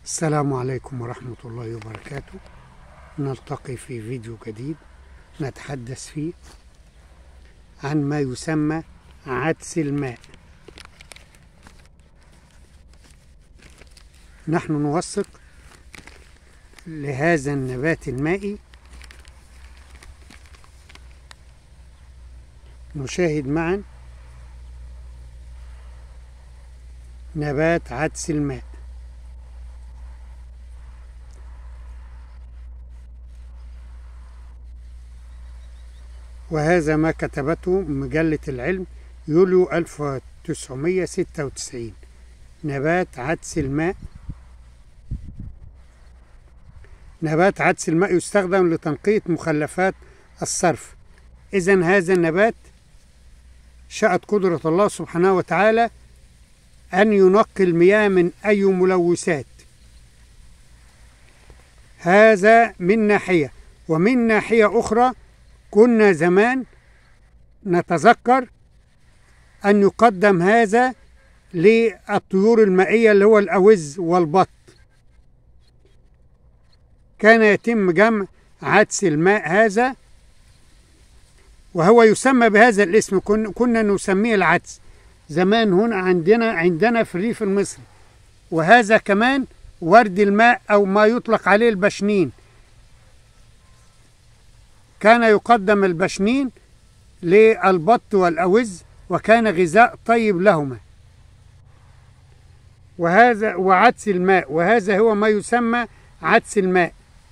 السلام عليكم ورحمة الله وبركاته. نلتقي في فيديو جديد نتحدث فيه عن ما يسمى عدس الماء. نحن نوثق لهذا النبات المائي. نشاهد معا نبات عدس الماء. وهذا ما كتبته مجلة العلم يوليو 1996. نبات عدس الماء. نبات عدس الماء يستخدم لتنقية مخلفات الصرف. إذن هذا النبات شاءت قدرة الله سبحانه وتعالى أن ينقي المياه من أي ملوثات. هذا من ناحية، ومن ناحية أخرى كنا زمان نتذكر أن يقدم هذا للطيور المائية اللي هو الأوز والبط. كان يتم جمع عدس الماء هذا وهو يسمى بهذا الاسم. كنا نسميه العدس زمان هنا عندنا في الريف المصري. وهذا كمان ورد الماء أو ما يطلق عليه البشنين. كان يقدم البشنين للبط والأوز وكان غذاء طيب لهما. وهذا وعدس الماء، وهذا هو ما يسمى عدس الماء.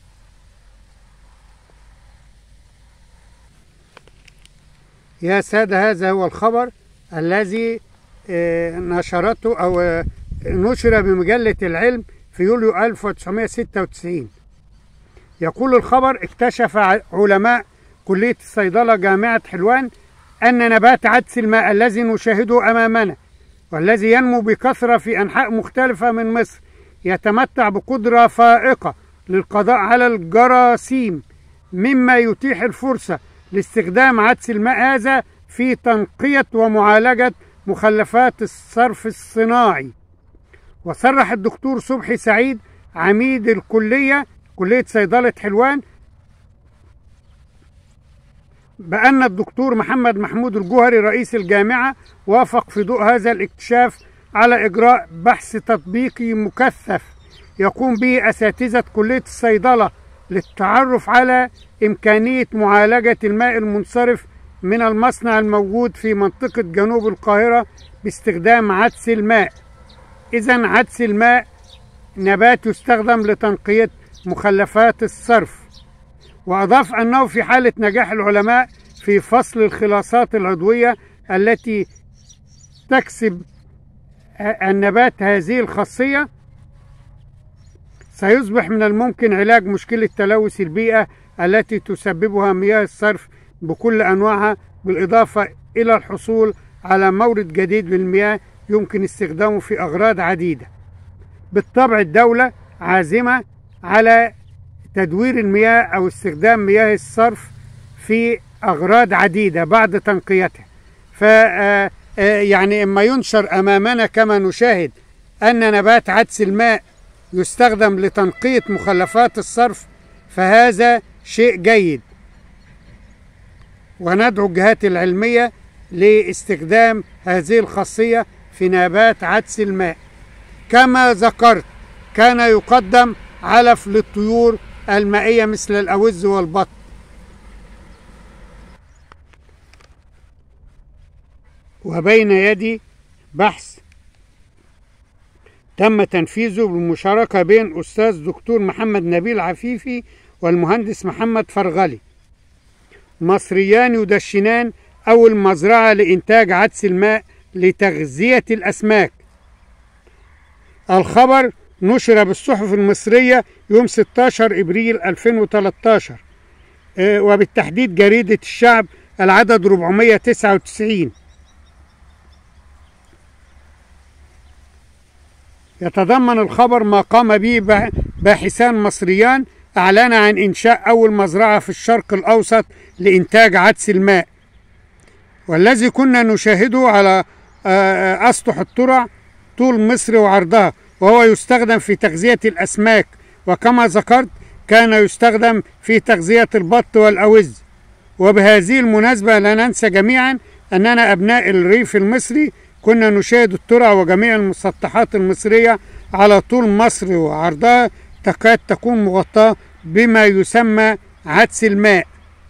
يا سادة، هذا هو الخبر الذي نشرته أو نشر بمجلة العلم في يوليو 1996. يقول الخبر: اكتشف علماء كلية الصيدلة جامعة حلوان أن نبات عدس الماء الذي نشاهده أمامنا والذي ينمو بكثرة في أنحاء مختلفة من مصر يتمتع بقدرة فائقة للقضاء على الجراثيم، مما يتيح الفرصة لاستخدام عدس الماء هذا في تنقية ومعالجة مخلفات الصرف الصناعي. وصرح الدكتور صبحي سعيد عميد كلية صيدلة حلوان بأن الدكتور محمد محمود الجوهري رئيس الجامعة وافق في ضوء هذا الاكتشاف على إجراء بحث تطبيقي مكثف يقوم به أساتذة كلية الصيدلة للتعرف على إمكانية معالجة الماء المنصرف من المصنع الموجود في منطقة جنوب القاهرة باستخدام عدس الماء. إذن عدس الماء نبات يستخدم لتنقية مخلفات الصرف. وأضاف أنه في حالة نجاح العلماء في فصل الخلاصات العضوية التي تكسب النبات هذه الخاصية سيصبح من الممكن علاج مشكلة تلوث البيئة التي تسببها مياه الصرف بكل أنواعها، بالإضافة إلى الحصول على مورد جديد للمياه يمكن استخدامه في أغراض عديدة. بالطبع الدولة عازمة على تدوير المياه أو استخدام مياه الصرف في أغراض عديدة بعد تنقيتها. يعني إما ينشر أمامنا كما نشاهد أن نبات عدس الماء يستخدم لتنقية مخلفات الصرف فهذا شيء جيد. وندعو الجهات العلمية لاستخدام هذه الخاصية في نبات عدس الماء. كما ذكرت كان يقدم علف للطيور المائية مثل الأوز والبط. وبين يدي بحث تم تنفيذه بالمشاركة بين أستاذ دكتور محمد نبيل عفيفي والمهندس محمد فرغلي، مصريان يدشنان أول مزرعة لإنتاج عدس الماء لتغذية الأسماك. الخبر نشر بالصحف المصرية يوم 16 إبريل 2013 وبالتحديد جريدة الشعب العدد 499. يتضمن الخبر ما قام به باحثان مصريان أعلن عن إنشاء أول مزرعة في الشرق الأوسط لإنتاج عدس الماء، والذي كنا نشاهده على أسطح الترع طول مصر وعرضها، وهو يستخدم في تغذية الأسماك، وكما ذكرت كان يستخدم في تغذية البط والأوز. وبهذه المناسبة لا ننسى جميعا أننا أبناء الريف المصري كنا نشاهد الترع وجميع المسطحات المصرية على طول مصر وعرضها تكاد تكون مغطاة بما يسمى عدس الماء.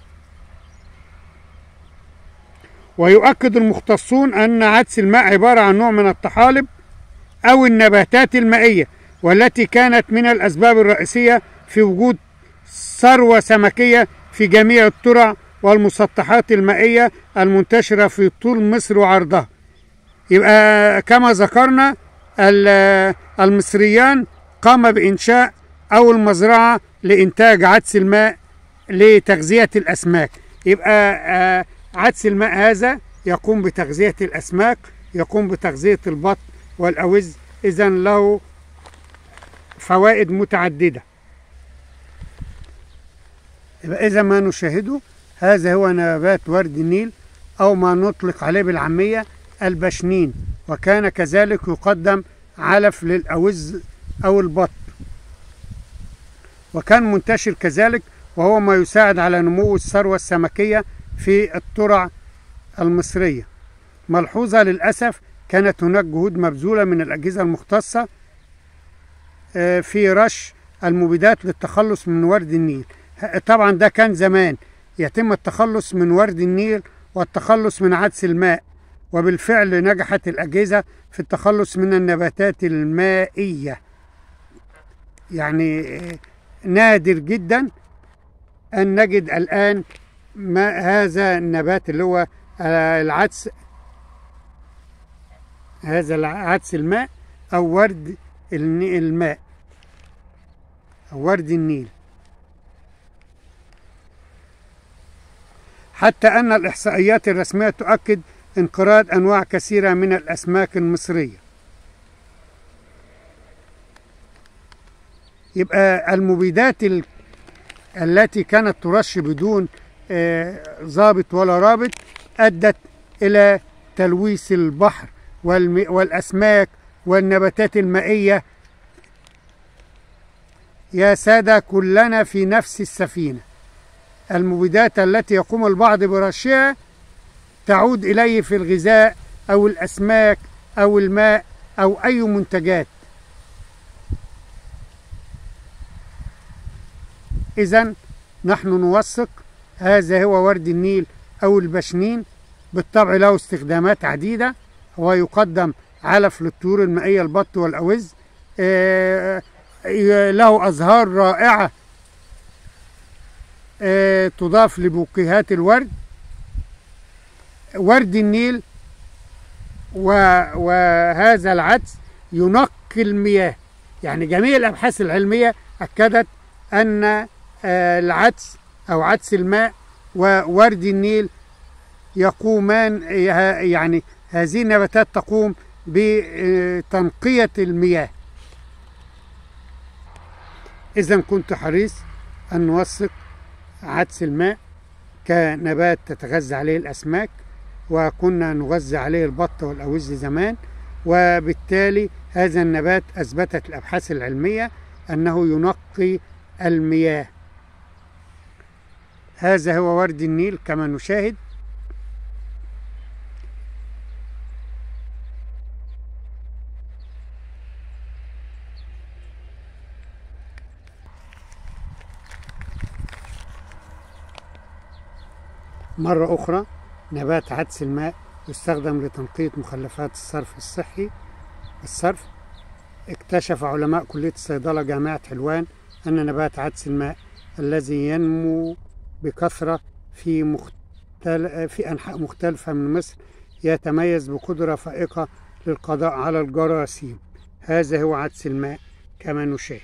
ويؤكد المختصون أن عدس الماء عبارة عن نوع من الطحالب أو النباتات المائية، والتي كانت من الأسباب الرئيسية في وجود ثروة سمكية في جميع الترع والمسطحات المائية المنتشرة في طول مصر وعرضها. يبقى كما ذكرنا المصريان قام بإنشاء أول مزرعة لإنتاج عدس الماء لتغذية الأسماك. يبقى عدس الماء هذا يقوم بتغذية الأسماك، يقوم بتغذية البط والأوز، إذن له فوائد متعددة. يبقى إذا ما نشاهده هذا هو نبات ورد النيل، أو ما نطلق عليه بالعامية البشنين، وكان كذلك يقدم علف للأوز أو البط، وكان منتشر كذلك، وهو ما يساعد على نمو الثروة السمكية في الترع المصرية. ملحوظة للأسف كانت هناك جهود مبذولة من الأجهزة المختصة في رش المبيدات للتخلص من ورد النيل. طبعا ده كان زمان يتم التخلص من ورد النيل والتخلص من عدس الماء، وبالفعل نجحت الأجهزة في التخلص من النباتات المائية. يعني نادر جدا أن نجد الآن هذا النبات اللي هو العدس، هذا العدس الماء أو ورد الماء أو ورد النيل. حتى أن الإحصائيات الرسمية تؤكد انقراض أنواع كثيرة من الأسماك المصرية. يبقى المبيدات التي كانت ترش بدون ضابط ولا رابط أدت إلى تلويث البحر والأسماك والنباتات المائية. يا سادة، كلنا في نفس السفينة. المبيدات التي يقوم البعض برشها تعود إليه في الغذاء أو الأسماك أو الماء أو أي منتجات. إذن نحن نوثق هذا هو ورد النيل أو البشنين. بالطبع له استخدامات عديدة، هو يقدم علف للطيور المائية البط والأوز، له أزهار رائعة تضاف لبوكيهات الورد. ورد النيل وهذا العدس ينقي المياه، يعني جميع الأبحاث العلمية أكدت أن العدس أو عدس الماء وورد النيل يقومان، يعني هذه النباتات تقوم بتنقية المياه. إذن كنت حريص أن نوثق عدس الماء كنبات تتغذى عليه الأسماك، وكنا نغذى عليه البط والأوز زمان، وبالتالي هذا النبات أثبتت الأبحاث العلمية أنه ينقي المياه. هذا هو ورد النيل كما نشاهد. مرة أخرى نبات عدس الماء يستخدم لتنقية مخلفات الصرف الصحي. اكتشف علماء كلية الصيدلة جامعة حلوان أن نبات عدس الماء الذي ينمو بكثرة في أنحاء مختلفة من مصر يتميز بقدرة فائقة للقضاء على الجراثيم. هذا هو عدس الماء كما نشاهد.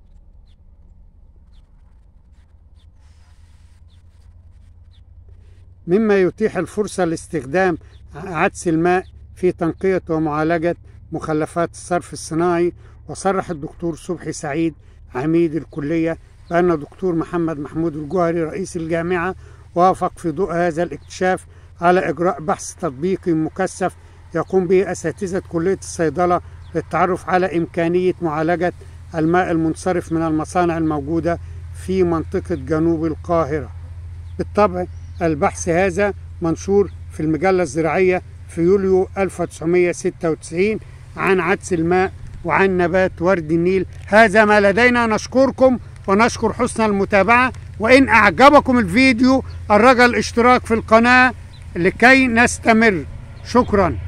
مما يتيح الفرصة لاستخدام عدس الماء في تنقية ومعالجة مخلفات الصرف الصناعي. وصرح الدكتور صبحي سعيد عميد الكلية بأن الدكتور محمد محمود الجوهري رئيس الجامعة وافق في ضوء هذا الاكتشاف على إجراء بحث تطبيقي مكثف يقوم به أساتذة كلية الصيدلة للتعرف على إمكانية معالجة الماء المنصرف من المصانع الموجودة في منطقة جنوب القاهرة. بالطبع البحث هذا منشور في المجلة الزراعية في يوليو 1996 عن عدس الماء وعن نبات ورد النيل. هذا ما لدينا، نشكركم ونشكر حسن المتابعة، وإن أعجبكم الفيديو الرجاء الاشتراك في القناة لكي نستمر. شكرا.